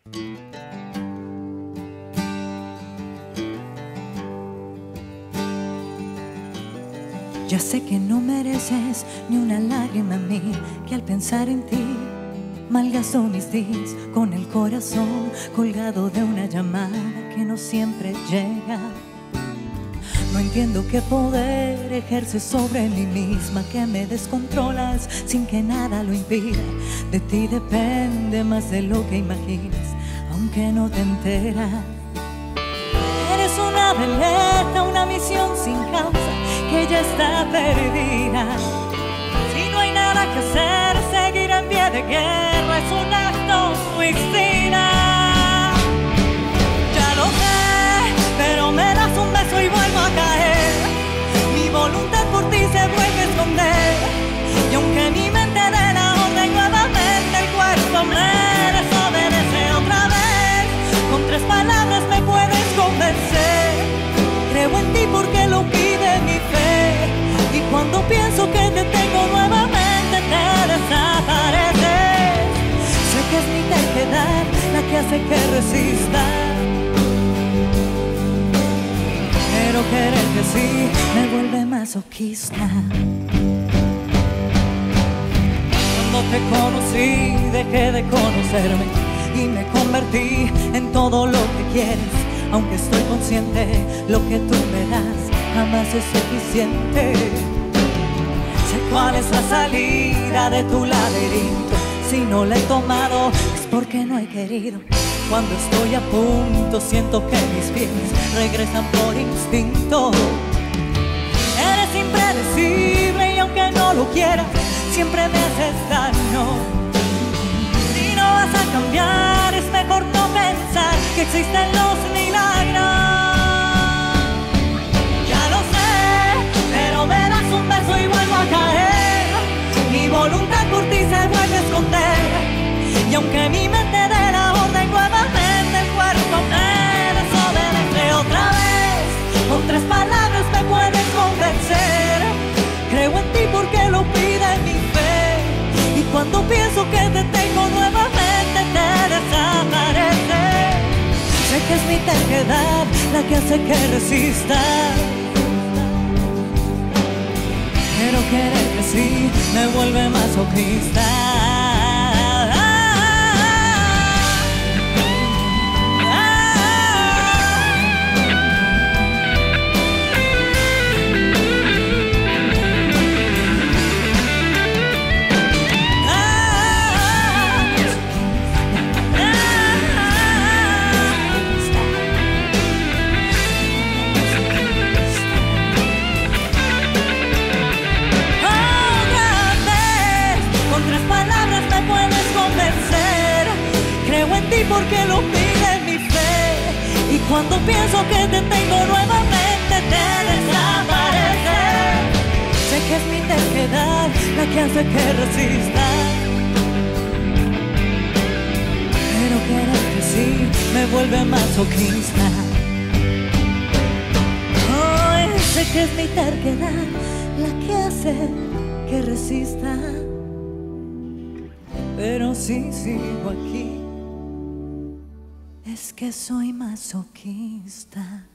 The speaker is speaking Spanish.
Ya sé que no mereces ni una lágrima mía, que al pensar en ti malgasto mis días con el corazón colgado de una llamada que no siempre llega. No entiendo qué poder ejerces sobre mí misma, que me descontrolas sin que nada lo impida. De ti depende más de lo que imaginas, aunque no te enteras. Eres una veleta, una misión sin causa que ya está perdida. Si no hay nada que hacer, seguir en pie de guerra es un acto suicida. Ya lo sé, pero me das un beso y vuelvo a caer. Mi voluntad por ti se vuelve a esconder, y aunque mi mente dé la orden, nuevamente el cuerpo me desobedece otra vez. Con 3 palabras me puedes convencer. Creo en ti porque lo pide mi fe, y cuando pienso que te tengo nuevamente te desapareces. Sé que es mi terquedad la que hace que resista, pero querer que sí me vuelve masoquista. Cuando te conocí dejé de conocerme y me convertí en todo lo que quieres. Aunque estoy consciente, lo que tú me das jamás es suficiente. Sé cuál es la salida de tu laberinto. Si no la he tomado es porque no he querido. Cuando estoy a punto siento que mis pies regresan por instinto. Eres impredecible y aunque no lo quieras, siempre me haces daño. Si no vas a cambiar, es mejor no pensar que existen los milagros. Ya lo sé, pero me das un beso y vuelvo a caer. Mi voluntad por ti se vuelve a esconder, y aunque mi mente dé la orden, nuevamente el cuerpo me desobedece otra vez. Con 3 palabras me puedes convencer. Creo en ti porque lo pide mi fe, y cuando pienso que te tengo nuevamente te desapareces. Sé que es mi terquedad la que hace que resista, pero querer que sí me vuelve masoquista. Porque lo pide mi fe, y cuando pienso que te tengo nuevamente te desapareces. Sé que es mi terquedad la que hace que resista, pero querer que sí me vuelve masoquista. Oh, sé que es mi terquedad la que hace que resista, pero si sigo aquí es que soy masoquista.